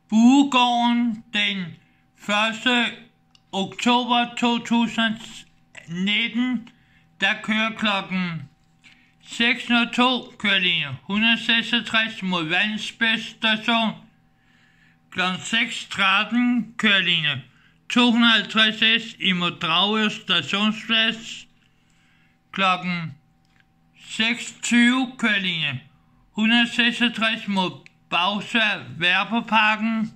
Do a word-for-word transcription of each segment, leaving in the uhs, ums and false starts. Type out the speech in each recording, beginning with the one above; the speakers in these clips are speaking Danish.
Buegården den første oktober to tusind nitten, der kører klokken seks nul to, kører linje et hundrede og seksogtres mod Vandsbæk station. Klokken seks tretten kører linje to hundrede og halvtreds S imod Dragør stationsplads. Klokken seks tyve kører linje et hundrede og seksogtres mod Bagsværd Værperparken.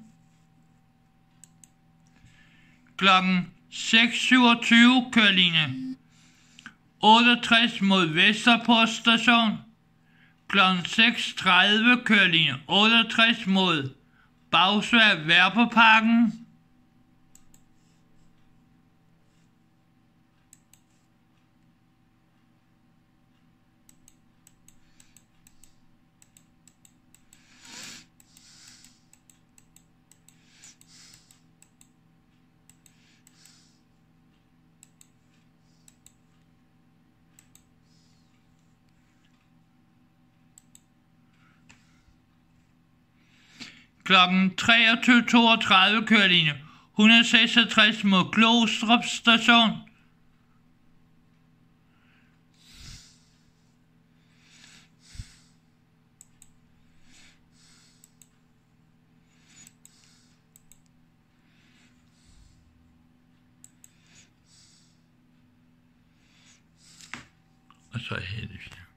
Klokken seks syvogtyve kører linje otteogtres mod Vesterport station. Klokken seks tredive kører linje otteogtres mod Bagsværd Værperparken. Klokken treogtyve toogtredive kører linje et hundrede og seksogtres mod Glostrup station. Og så er det